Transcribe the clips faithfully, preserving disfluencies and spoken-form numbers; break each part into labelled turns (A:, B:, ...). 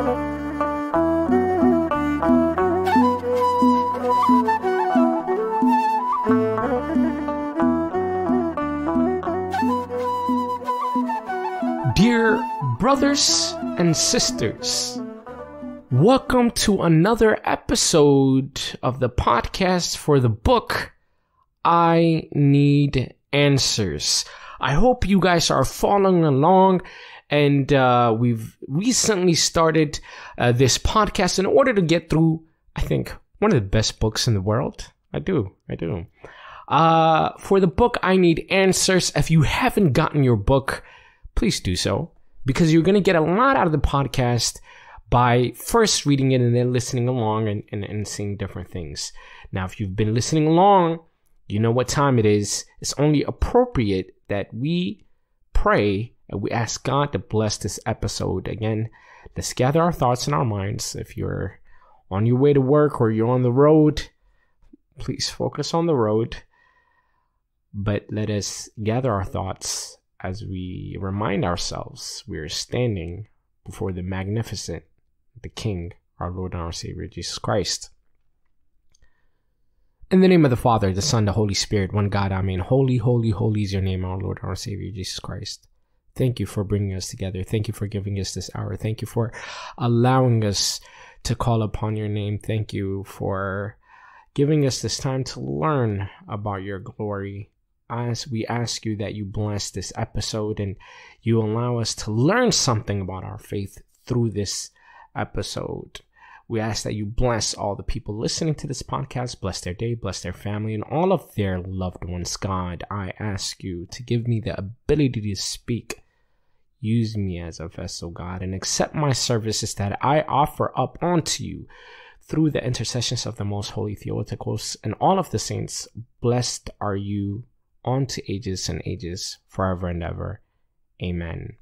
A: Dear brothers and sisters, welcome to another episode of the podcast for the book I Need Answers. I hope you guys are following along, and uh, we've recently started uh, this podcast in order to get through, I think, one of the best books in the world. I do, I do. Uh, for the book I Need Answers, if you haven't gotten your book, please do so, because you're going to get a lot out of the podcast by first reading it and then listening along and, and, and seeing different things. Now, if you've been listening along, you know what time it is. It's only appropriate that we pray and we ask God to bless this episode. Again, let's gather our thoughts and our minds. If you're on your way to work or you're on the road, please focus on the road. But let us gather our thoughts as we remind ourselves we are standing before the magnificent, the King, our Lord and our Savior, Jesus Christ. In the name of the Father, the Son, the Holy Spirit, one God, Amen. Holy, holy, holy is your name, our Lord and our Savior, Jesus Christ. Thank you for bringing us together. Thank you for giving us this hour. Thank you for allowing us to call upon your name. Thank you for giving us this time to learn about your glory. As we ask you that you bless this episode and you allow us to learn something about our faith through this episode. We ask that you bless all the people listening to this podcast, bless their day, bless their family, and all of their loved ones. God, I ask you to give me the ability to speak. Use me as a vessel, God, and accept my services that I offer up unto you through the intercessions of the most holy Theotokos and all of the saints. Blessed are you on to ages and ages, forever and ever. Amen.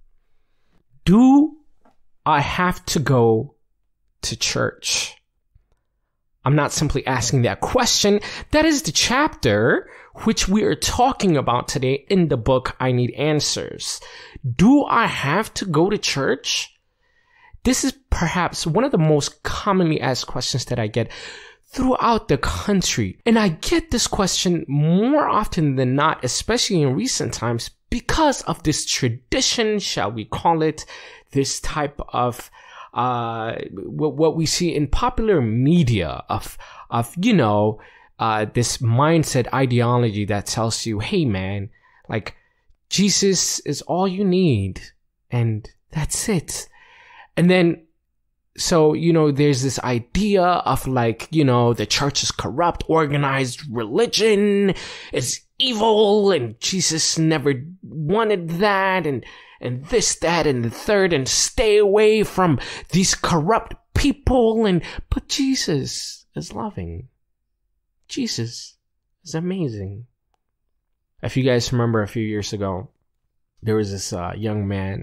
A: Do I have to go to church? I'm not simply asking that question. That is the chapter which we are talking about today in the book I Need Answers. Do I have to go to church? This is perhaps one of the most commonly asked questions that I get throughout the country. And I get this question more often than not, especially in recent times, because of this tradition, shall we call it, this type of uh what, what we see in popular media of of you know uh this mindset ideology that tells you, hey man, like Jesus is all you need and that's it. And then So, you know, there's this idea of like, you know, the church is corrupt, organized religion is evil, and Jesus never wanted that, and, and this, that, and the third, and stay away from these corrupt people. And, but Jesus is loving. Jesus is amazing. If you guys remember a few years ago, there was this uh, young man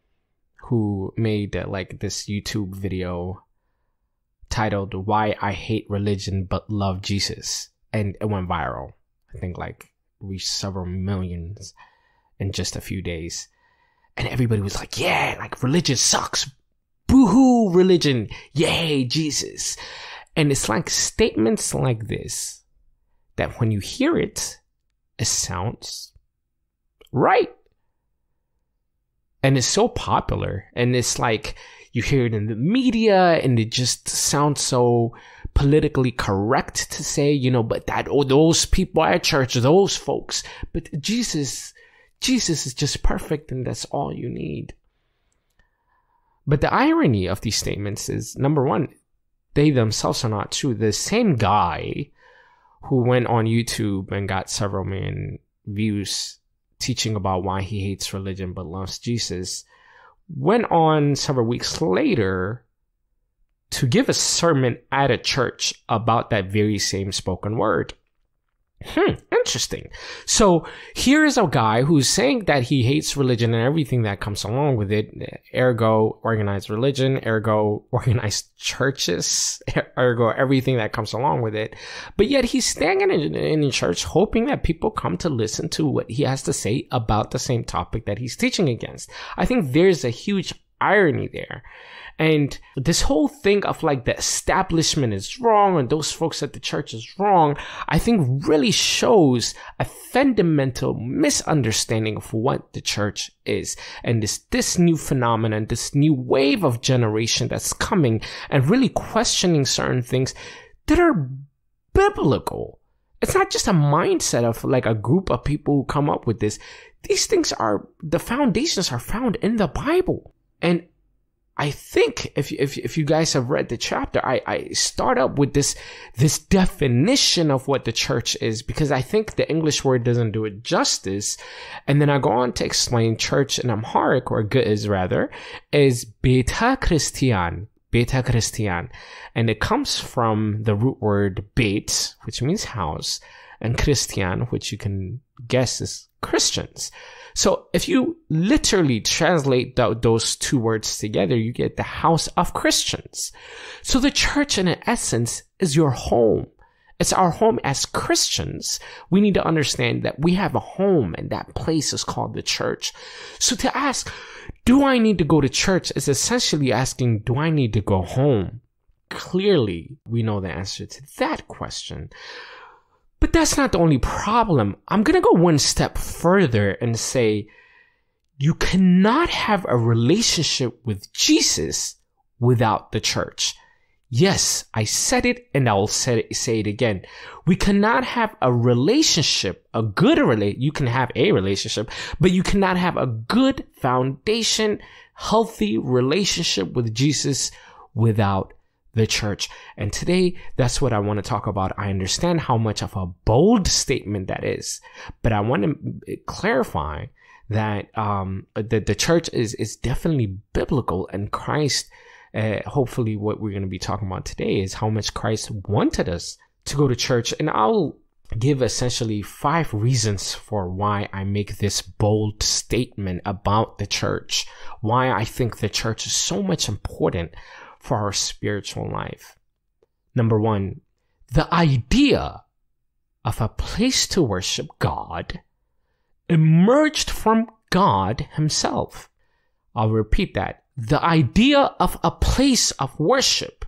A: who made uh, like this YouTube video titled "Why I Hate Religion But Love Jesus," and it went viral. I think like reached several millions in just a few days, and everybody was like, "Yeah, like religion sucks, boo-hoo religion, yay Jesus!" And it's like statements like this that when you hear it, it sounds right. And it's so popular, and it's like you hear it in the media, and it just sounds so politically correct to say, you know, but that, oh, those people at church, those folks, but Jesus, Jesus is just perfect, and that's all you need. But the irony of these statements is, number one, they themselves are not true. The same guy who went on YouTube and got several million views teaching about why he hates religion but loves Jesus, went on several weeks later to give a sermon at a church about that very same spoken word. Hmm, interesting. So here is a guy who's saying that he hates religion and everything that comes along with it, ergo organized religion, ergo organized churches, ergo everything that comes along with it. But yet he's standing in, in church hoping that people come to listen to what he has to say about the same topic that he's teaching against. I think there's a huge irony there. And this whole thing of like the establishment is wrong and those folks at the church is wrong, I think really shows a fundamental misunderstanding of what the church is. And this, this new phenomenon, this new wave of generation that's coming and really questioning certain things that are biblical. It's not just a mindset of like a group of people who come up with this. These things are, the foundations are found in the Bible. And I think if if if you guys have read the chapter, I, I start up with this this definition of what the church is, because I think the English word doesn't do it justice. And then I go on to explain church in Amharic, or Ge'ez rather, is Beta Christian. Beta Christian. And it comes from the root word Beit, which means house, and Christian, which you can guess is Christians. So if you literally translate th- those two words together, you get the house of Christians. So the church, in essence, is your home. It's our home as Christians. We need to understand that we have a home, and that place is called the church. So to ask, do I need to go to church, is essentially asking, do I need to go home? Clearly, we know the answer to that question. But that's not the only problem. I'm going to go one step further and say, you cannot have a relationship with Jesus without the church. Yes, I said it, and I will say it, say it again. We cannot have a relationship, a good relationship. You can have a relationship, but you cannot have a good foundation, healthy relationship with Jesus without the church. And today, that's what I want to talk about. I understand how much of a bold statement that is, but I want to clarify that um, that the church is is definitely biblical, and Christ. Uh, hopefully, what we're going to be talking about today is how much Christ wanted us to go to church, and I'll give essentially five reasons for why I make this bold statement about the church. Why I think the church is so much important for our spiritual life. Number one, the idea of a place to worship God emerged from God himself. I'll repeat that. The idea of a place of worship,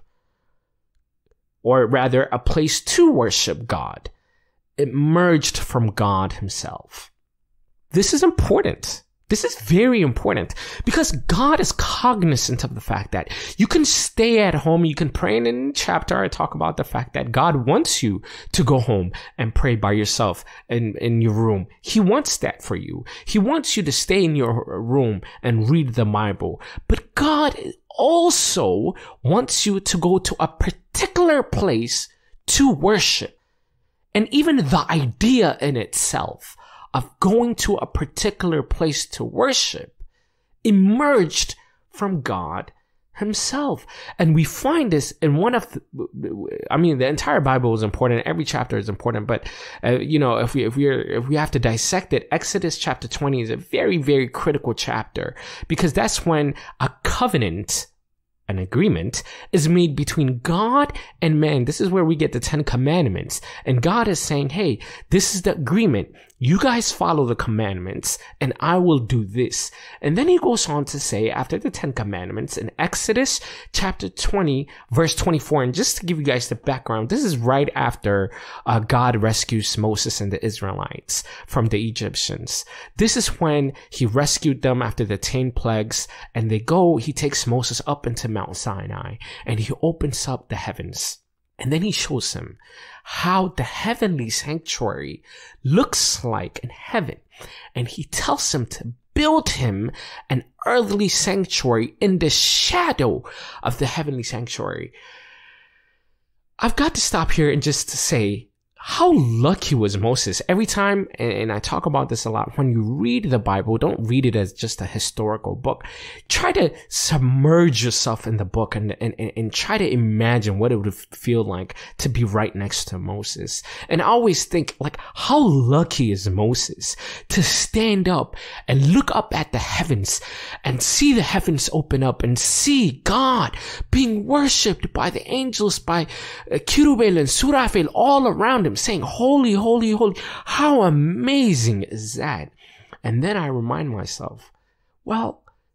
A: or rather a place to worship God, emerged from God himself. This is important. This is very important, because God is cognizant of the fact that you can stay at home. You can pray. And in the chapter, I talk about the fact that God wants you to go home and pray by yourself in, in your room. He wants that for you. He wants you to stay in your room and read the Bible. But God also wants you to go to a particular place to worship. And even the idea in itself of going to a particular place to worship emerged from God himself. And we find this in one of the, I mean, the entire Bible is important. Every chapter is important. But, uh, you know, if we, if we are, if we have to dissect it, Exodus chapter twenty is a very, very critical chapter, because that's when a covenant, an agreement, is made between God and man. This is where we get the Ten Commandments. And God is saying, hey, this is the agreement. You guys follow the commandments, and I will do this. And then he goes on to say, after the Ten Commandments, in Exodus chapter twenty, verse twenty-four, and just to give you guys the background, this is right after uh, God rescues Moses and the Israelites from the Egyptians. This is when he rescued them after the ten plagues, and they go, he takes Moses up into Mount Sinai, and he opens up the heavens. And then he shows him how the heavenly sanctuary looks like in heaven. And he tells him to build him an earthly sanctuary in the shadow of the heavenly sanctuary. I've got to stop here and just to say, how lucky was Moses? Every time, and I talk about this a lot, when you read the Bible, don't read it as just a historical book. Try to submerge yourself in the book and, and, and try to imagine what it would feel like to be right next to Moses. And I always think, like, how lucky is Moses to stand up and look up at the heavens and see the heavens open up and see God being worshipped by the angels, by uh, Kirubel and Surafel all around him, saying, holy, holy, holy. How amazing is that? And then I remind myself, well,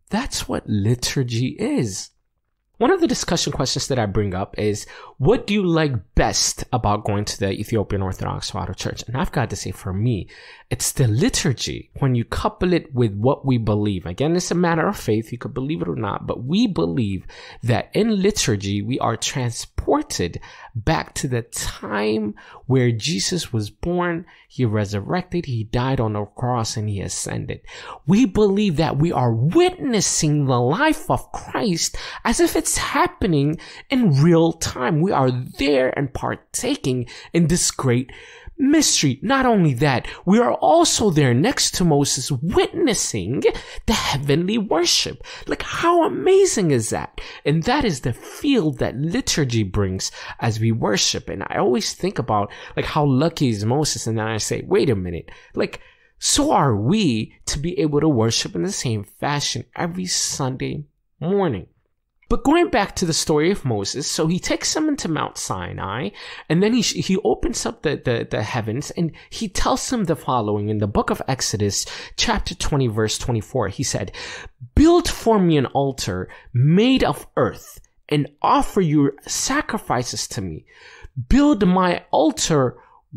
A: That's what liturgy is. One of the discussion questions that I bring up is, what do you like best about going to the Ethiopian Orthodox Father Church? And I've got to say, for me, it's the liturgy. When you couple it with what we believe, again, it's a matter of faith. You could believe it or not, but we believe that in liturgy, we are transported back to the time where Jesus was born, he resurrected, he died on the cross, and he ascended. We believe that we are witnessing the life of Christ as if it's happening in real time. We are there and partaking in this great mystery. Not only that, we are also there next to Moses witnessing the heavenly worship. Like, how amazing is that? And that is the feel that liturgy brings as we worship. And I always think about, like, how lucky is Moses? And then I say, wait a minute, like, so are we to be able to worship in the same fashion every Sunday morning. But going back to the story of Moses, so he takes them into Mount Sinai, and then he he opens up the, the, the heavens, and he tells them the following in the book of Exodus, chapter twenty, verse twenty-four. He said, "Build for me an altar made of earth, and offer your sacrifices to me. Build my altar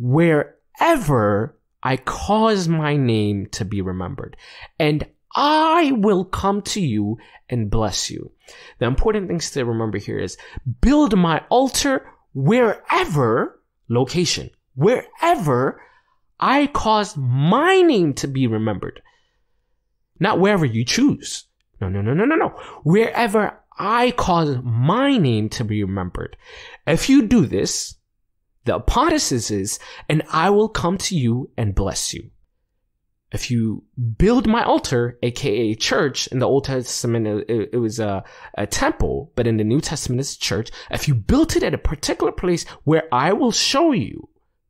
A: wherever I cause my name to be remembered, and I will come to you and bless you." The important things to remember here is, build my altar wherever, location, wherever I cause my name to be remembered. Not wherever you choose. No, no, no, no, no, no. Wherever I cause my name to be remembered. If you do this, the hypothesis is, and I will come to you and bless you. If you build my altar, aka church, in the Old Testament it, it was a, a temple, but in the New Testament it's a church. If you built it at a particular place where I will show you,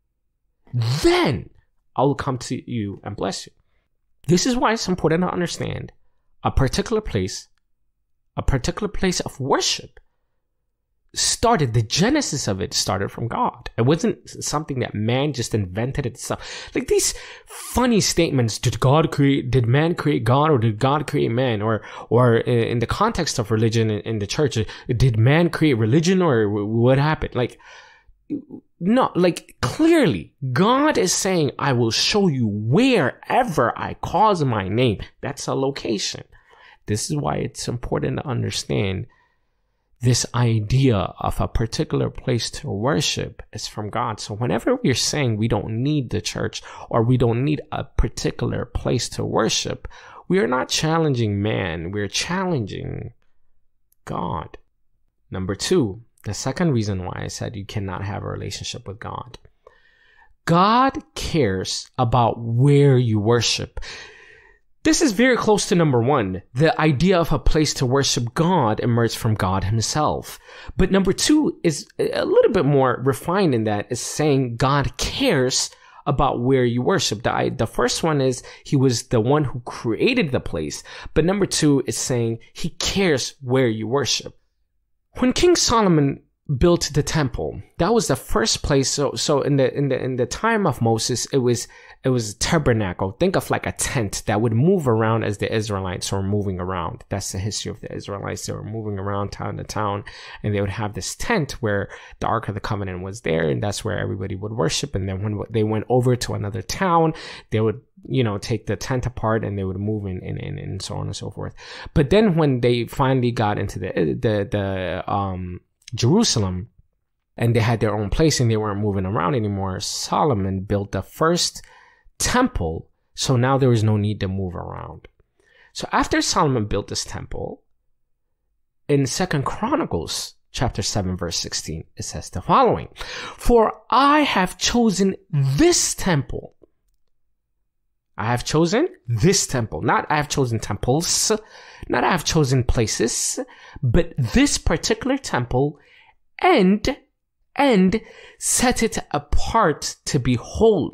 A: then I will come to you and bless you. This is why it's important to understand a particular place, a particular place of worship started, the genesis of it started from God. It wasn't something that man just invented itself. Like these funny statements, did God create, did man create God, or did God create man? Or, or in the context of religion in the church, did man create religion, or what happened? Like, no, like clearly God is saying, I will show you wherever I cause my name. That's a location. This is why it's important to understand this idea of a particular place to worship is from God. So whenever we're saying we don't need the church, or we don't need a particular place to worship, we are not challenging man. We're challenging God. Number two, the second reason why I said you cannot have a relationship with God. God cares about where you worship. This is very close to number one. The idea of a place to worship God emerged from God himself. But number two is a little bit more refined in that, is saying God cares about where you worship. The, the first one is he was the one who created the place. But number two is saying he cares where you worship. When King Solomon built the temple, that was the first place. So, so in the, in the, in the time of Moses, it was, it was a tabernacle. Think of like a tent that would move around as the Israelites were moving around. That's the history of the Israelites. They were moving around town to town, and they would have this tent where the Ark of the Covenant was there, and that's where everybody would worship. And then when they went over to another town, they would, you know, take the tent apart and they would move in, in, in, and so on and so forth. But then when they finally got into the, the, the, um, Jerusalem, and they had their own place and they weren't moving around anymore, Solomon built the first temple, so now there was no need to move around. So after Solomon built this temple, in Second Chronicles chapter seven verse sixteen, it says the following: "For I have chosen this temple." I have chosen this temple. Not I have chosen temples, not I have chosen places, but this particular temple, and, and set it apart to be holy.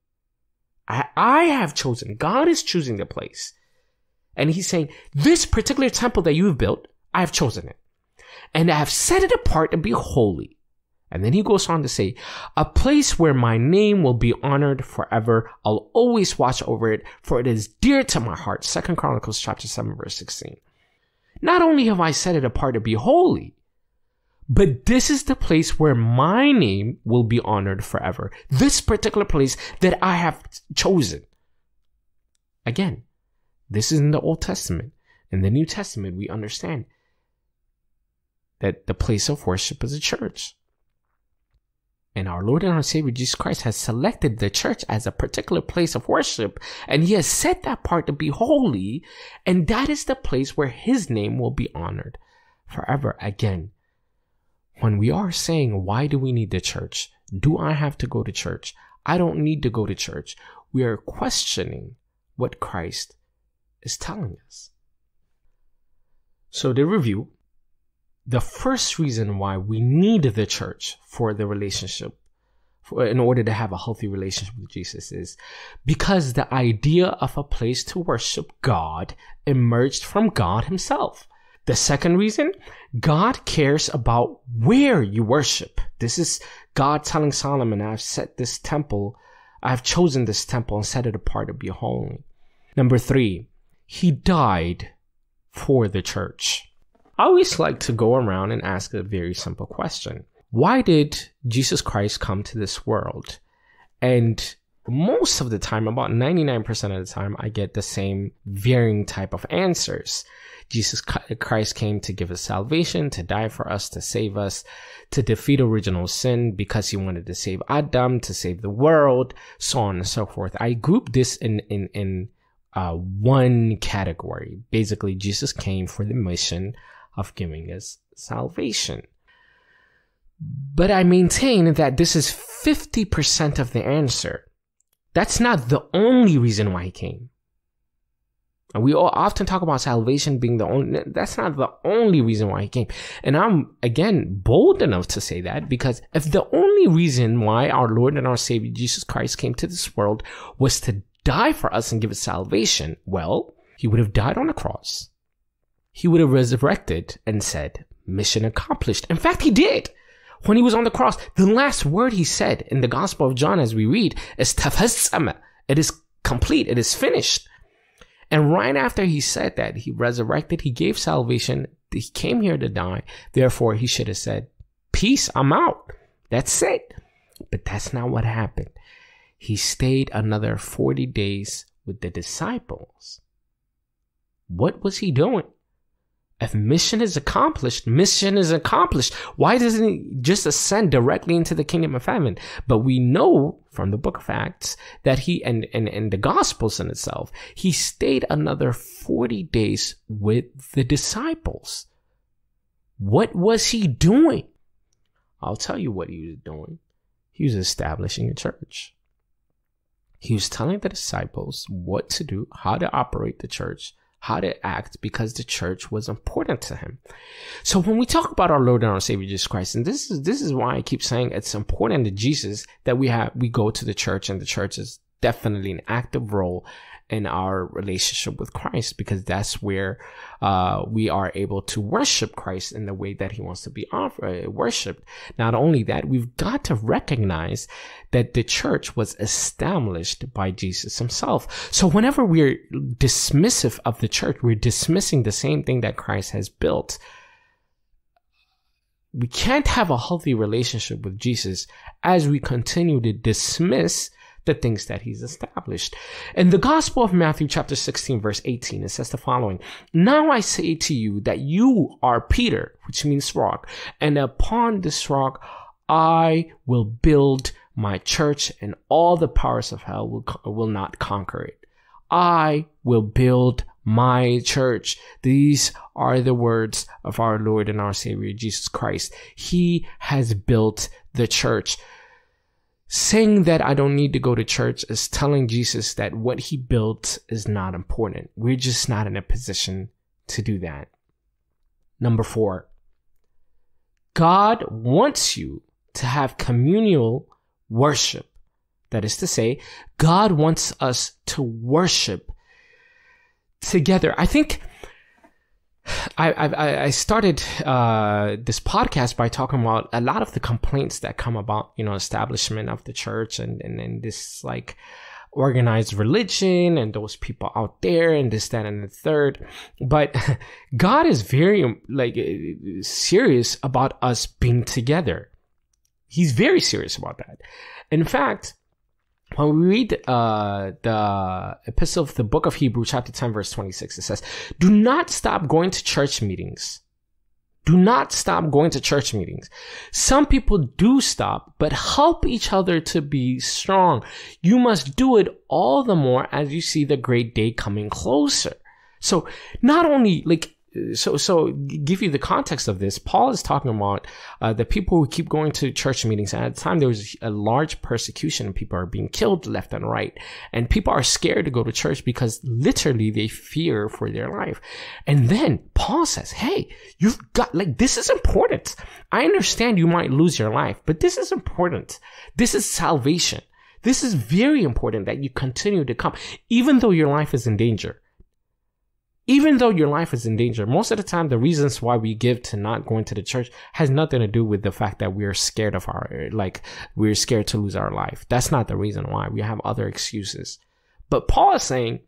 A: I, I have chosen. God is choosing the place. And he's saying, this particular temple that you've built, I have chosen it. And I have set it apart to be holy. And then he goes on to say, a place where my name will be honored forever. I'll always watch over it, for it is dear to my heart. Second Chronicles chapter seven, verse sixteen. Not only have I set it apart to be holy, but this is the place where my name will be honored forever. This particular place that I have chosen. Again, this is in the Old Testament. In the New Testament, we understand that the place of worship is a church. And our Lord and our Savior Jesus Christ has selected the church as a particular place of worship. And he has set that part to be holy. And that is the place where his name will be honored forever. Again, when we are saying, why do we need the church? Do I have to go to church? I don't need to go to church. We are questioning what Christ is telling us. So to review, the first reason why we need the church for the relationship, for, in order to have a healthy relationship with Jesus, is because the idea of a place to worship God emerged from God himself. The second reason, God cares about where you worship. This is God telling Solomon, I've set this temple, I've chosen this temple and set it apart to be holy. Number three, he died for the church. I always like to go around and ask a very simple question. Why did Jesus Christ come to this world? And most of the time, about ninety-nine percent of the time, I get the same varying type of answers. Jesus Christ came to give us salvation, to die for us, to save us, to defeat original sin because he wanted to save Adam, to save the world, so on and so forth. I group this in, in, in uh, one category. Basically, Jesus came for the mission of giving us salvation. But I maintain that this is fifty percent of the answer. That's not the only reason why he came. And we all often talk about salvation being the only, that's not the only reason why he came. And I'm, again, bold enough to say that because if the only reason why our Lord and our Savior Jesus Christ came to this world was to die for us and give us salvation, well, he would have died on the cross. He would have resurrected and said, mission accomplished. In fact, he did. When he was on the cross, the last word he said in the Gospel of John, as we read, is tafassama. It is complete. It is finished. And right after he said that, he resurrected, he gave salvation, he came here to die. Therefore, he should have said, peace, I'm out. That's it. But that's not what happened. He stayed another forty days with the disciples. What was he doing? If mission is accomplished, mission is accomplished. Why doesn't he just ascend directly into the kingdom of heaven? But we know from the book of Acts that he, and, and, and the Gospels in itself, he stayed another forty days with the disciples. What was he doing? I'll tell you what he was doing. He was establishing a church. He was telling the disciples what to do, how to operate the church, how to act, because the church was important to him. So when we talk about our Lord and our Savior Jesus Christ, and this is this is why I keep saying it's important to Jesus that we have we go to the church, and the church is definitely an active role in our relationship with Christ, because that's where uh, we are able to worship Christ in the way that he wants to be offered, uh, worshipped. Not only that, we've got to recognize that the church was established by Jesus himself. So whenever we're dismissive of the church, we're dismissing the same thing that Christ has built. We can't have a healthy relationship with Jesus as we continue to dismiss the things that he's established. In the Gospel of Matthew chapter sixteen verse eighteen, it says the following: now I say to you that you are Peter, which means rock, and upon this rock I will build my church, and all the powers of hell will, will not conquer it. I will build my church. These are the words of our Lord and our Savior Jesus Christ. He has built the church. Saying that I don't need to go to church is telling Jesus that what he built is not important. We're just not in a position to do that. Number four, God wants you to have communal worship. That is to say, God wants us to worship together. I think I, I, I started uh, this podcast by talking about a lot of the complaints that come about, you know, establishment of the church and, and, and this like organized religion and those people out there and this, that, and the third. But God is very like serious about us being together. He's very serious about that. In fact, when we read uh, the epistle of the book of Hebrews, chapter ten, verse twenty-six, it says, do not stop going to church meetings. Do not stop going to church meetings. Some people do stop, but help each other to be strong. You must do it all the more as you see the great day coming closer. So not only like, so, so give you the context of this, Paul is talking about uh, the people who keep going to church meetings. And at the time, there was a large persecution and people are being killed left and right. And people are scared to go to church because literally they fear for their life. And then Paul says, hey, you've got, like, this is important. I understand you might lose your life, but this is important. This is salvation. This is very important that you continue to come, even though your life is in danger. Even though your life is in danger, most of the time, the reasons why we give to not going to the church has nothing to do with the fact that we're scared of our, like, we're scared to lose our life. That's not the reason why. We have other excuses. But Paul is saying,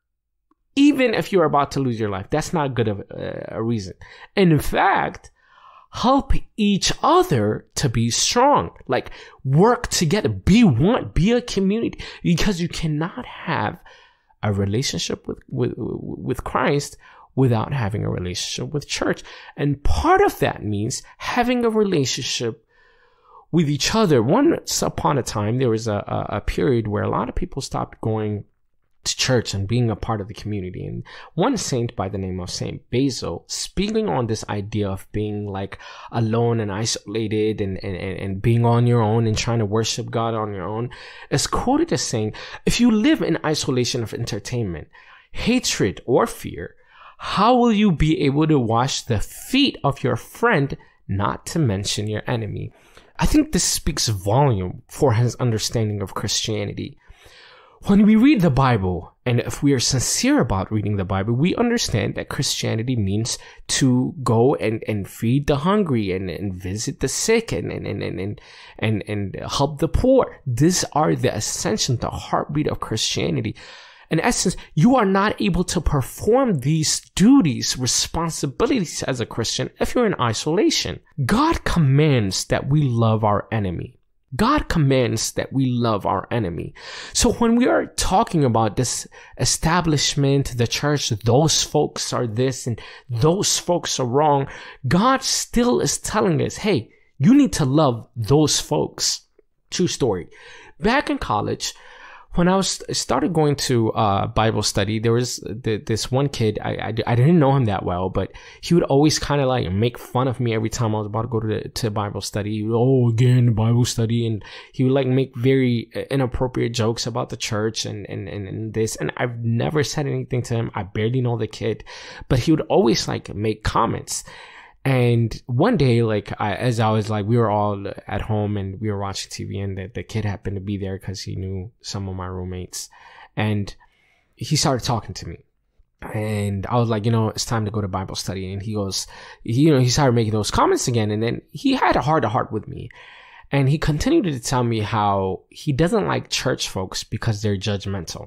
A: even if you're about to lose your life, that's not good of a, a reason. And in fact, help each other to be strong. Like, work together. Be one. Be a community. Because you cannot have a relationship with, with, with Christ without having a relationship with church. And part of that means having a relationship with each other. Once upon a time, there was a, a, a period where a lot of people stopped going to church and being a part of the community. And one saint by the name of Saint Basil, speaking on this idea of being like alone and isolated and, and, and being on your own and trying to worship God on your own, is quoted as saying, if you live in isolation of entertainment, hatred, or fear, how will you be able to wash the feet of your friend, not to mention your enemy? I think this speaks volume for his understanding of Christianity. When we read the Bible, and if we are sincere about reading the Bible, we understand that Christianity means to go and, and feed the hungry and, and visit the sick and, and, and, and, and, and help the poor. These are the essential, the heartbeat of Christianity. In essence, you are not able to perform these duties, responsibilities as a Christian if you're in isolation. God commands that we love our enemy. God commands that we love our enemy. So when we are talking about this establishment, the church, those folks are this and those folks are wrong, God still is telling us, hey, you need to love those folks. True story. Back in college, when I was started going to uh, Bible study, there was th- this one kid, I, I, I didn't know him that well, but he would always kind of like make fun of me every time I was about to go to the, to Bible study. He would, oh, again, Bible study. And he would like make very inappropriate jokes about the church and, and, and, and this. And I've never said anything to him. I barely know the kid, but he would always like make comments. And one day, like, I, as I was like, we were all at home and we were watching T V, and the, the kid happened to be there because he knew some of my roommates. And he started talking to me. And I was like, you know, it's time to go to Bible study. And he goes, you know, he started making those comments again. And then he had a heart to heart with me. And he continued to tell me how he doesn't like church folks because they're judgmental.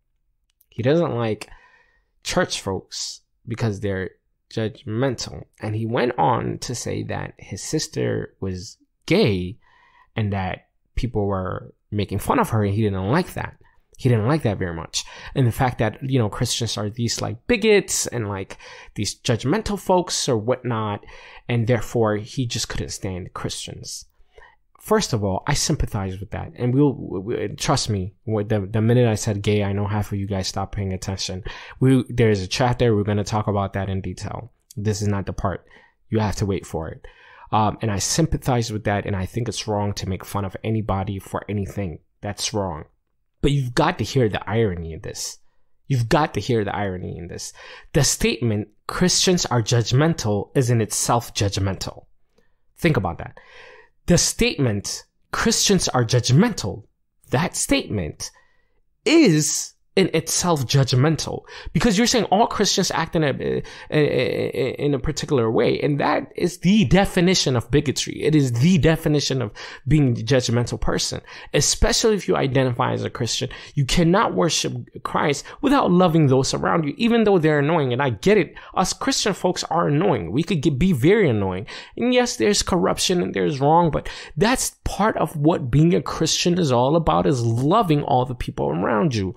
A: He doesn't like church folks because they're judgmental. And he went on to say that his sister was gay and that people were making fun of her, and he didn't like that. He didn't like that very much. And the fact that, you know, Christians are these like bigots and like these judgmental folks or whatnot, and therefore he just couldn't stand Christians. First of all, I sympathize with that. And we'll, we, trust me, the, the minute I said gay, I know half of you guys stopped paying attention. We, there's a chat there. We're going to talk about that in detail. This is not the part. You have to wait for it. Um, and I sympathize with that. And I think it's wrong to make fun of anybody for anything. That's wrong. But you've got to hear the irony in this. You've got to hear the irony in this. The statement, Christians are judgmental, is in itself judgmental. Think about that. The statement, Christians are judgmental, that statement is in itself judgmental, because you're saying all Christians act in a, in a particular way. And that is the definition of bigotry. It is the definition of being a judgmental person, especially if you identify as a Christian. You cannot worship Christ without loving those around you, even though they're annoying. And I get it. Us Christian folks are annoying. We could get, be very annoying. And yes, there's corruption and there's wrong, but that's part of what being a Christian is all about, is loving all the people around you.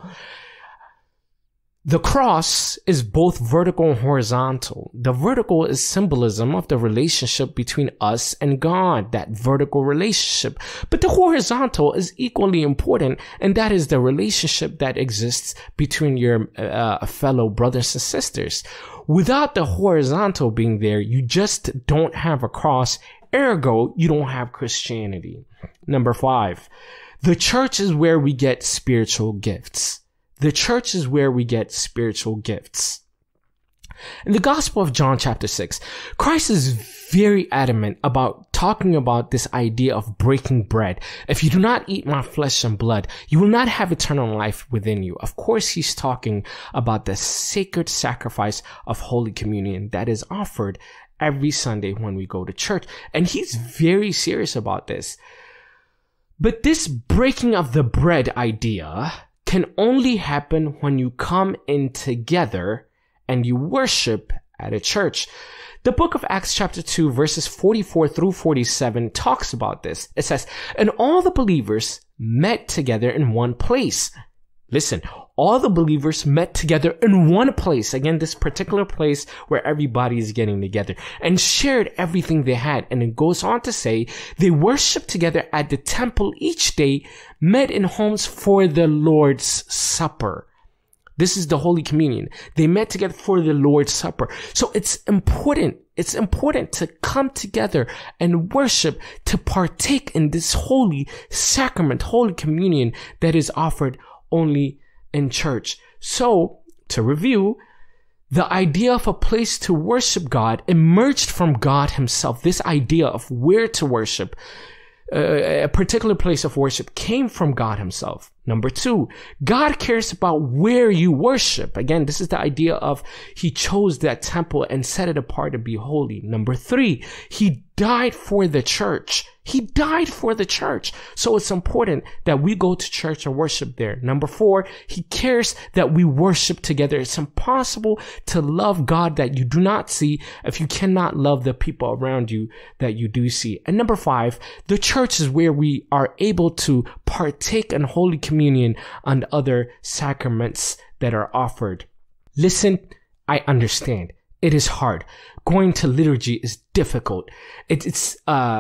A: The cross is both vertical and horizontal. The vertical is symbolism of the relationship between us and God, that vertical relationship. But the horizontal is equally important, and that is the relationship that exists between your uh, fellow brothers and sisters. Without the horizontal being there, you just don't have a cross. Ergo, you don't have Christianity. Number five, the church is where we get spiritual gifts. The church is where we get spiritual gifts. In the Gospel of John chapter six, Christ is very adamant about talking about this idea of breaking bread. If you do not eat my flesh and blood, you will not have eternal life within you. Of course, he's talking about the sacred sacrifice of Holy Communion that is offered every Sunday when we go to church. And he's very serious about this. But this breaking of the bread idea can only happen when you come in together and you worship at a church. The book of Acts chapter two verses forty-four through forty-seven talks about this. It says, and all the believers met together in one place. Listen, all the believers met together in one place. Again, this particular place where everybody is getting together, and shared everything they had. And it goes on to say they worshiped together at the temple each day, met in homes for the Lord's Supper. This is the Holy Communion. They met together for the Lord's Supper. So it's important. It's important to come together and worship, to partake in this holy sacrament, Holy Communion that is offered only in church. So, to review, the idea of a place to worship God emerged from God himself. This idea of where to worship, uh, a particular place of worship, came from God himself. Number two, God cares about where you worship. Again, this is the idea of he chose that temple and set it apart to be holy. Number three, he died for the church. He died for the church. So it's important that we go to church and worship there. Number four, he cares that we worship together. It's impossible to love God that you do not see if you cannot love the people around you that you do see. And number five, the church is where we are able to partake in Holy Communion and other sacraments that are offered. Listen, I understand. It is hard. Going to liturgy is difficult. It, it's uh,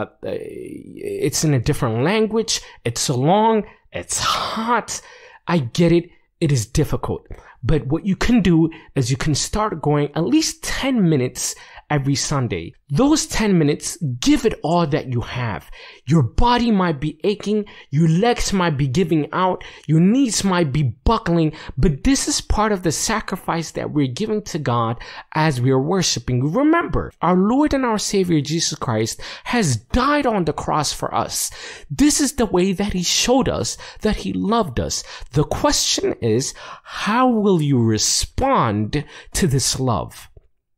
A: it's in a different language. It's long. It's hot. I get it. It is difficult. But what you can do is you can start going at least ten minutes every Sunday. Those ten minutes, give it all that you have. Your body might be aching, your legs might be giving out, your knees might be buckling, but this is part of the sacrifice that we're giving to God as we are worshiping. Remember, our Lord and our Savior Jesus Christ has died on the cross for us. This is the way that he showed us that he loved us. The question is, how will you respond to this love?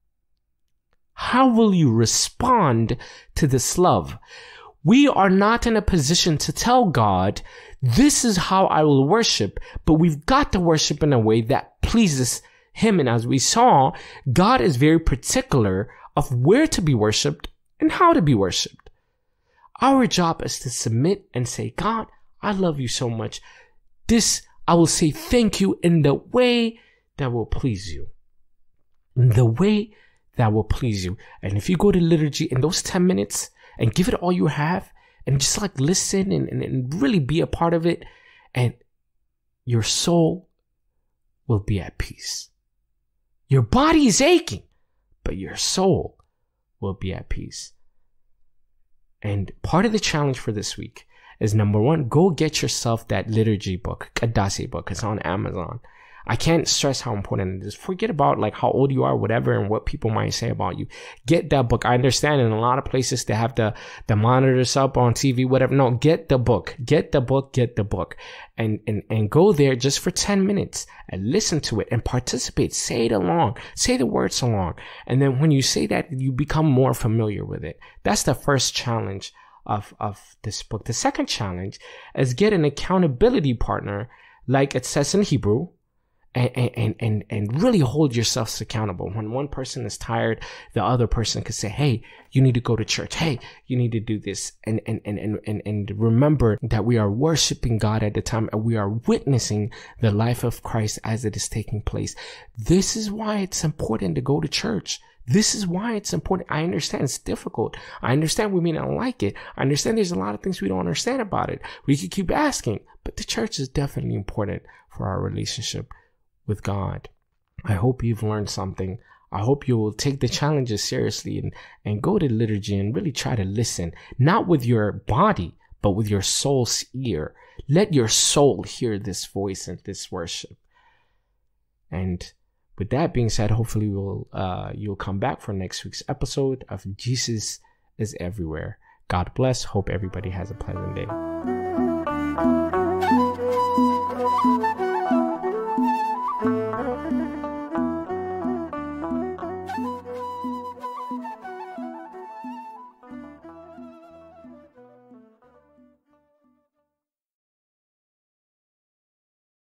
A: How will you respond to this love? We are not in a position to tell God, this is how I will worship, but we've got to worship in a way that pleases him. And as we saw, God is very particular of where to be worshiped and how to be worshiped. Our job is to submit and say, God, I love you so much. This, I will say thank you in the way that will please you. In the way that will please you. And if you go to liturgy in those ten minutes and give it all you have and just like listen and, and, and really be a part of it, and your soul will be at peace. Your body is aching, but your soul will be at peace. And part of the challenge for this week is, number one, go get yourself that liturgy book, Kadase book. It's on Amazon. I can't stress how important it is. Forget about like how old you are, whatever, and what people might say about you. Get that book. I understand in a lot of places they have the, the monitors up on T V, whatever. No, get the book. Get the book. Get the book. And, and, and go there just for ten minutes and listen to it and participate. Say it along. Say the words along. And then when you say that, you become more familiar with it. That's the first challenge of, of this book. The second challenge is get an accountability partner, like it says in Hebrew. And, and, and, and really hold yourselves accountable. When one person is tired, the other person could say, hey, you need to go to church. Hey, you need to do this. And, and, and, and, and, and remember that we are worshiping God at the time and we are witnessing the life of Christ as it is taking place. This is why it's important to go to church. This is why it's important. I understand it's difficult. I understand we may not like it. I understand there's a lot of things we don't understand about it. We could keep asking, but the church is definitely important for our relationship with God. I hope you've learned something. I hope you will take the challenges seriously and, and go to liturgy and really try to listen, not with your body, but with your soul's ear. Let your soul hear this voice and this worship. And with that being said, hopefully we'll, uh, you'll come back for next week's episode of Jesus is Everywhere. God bless. Hope everybody has a pleasant day.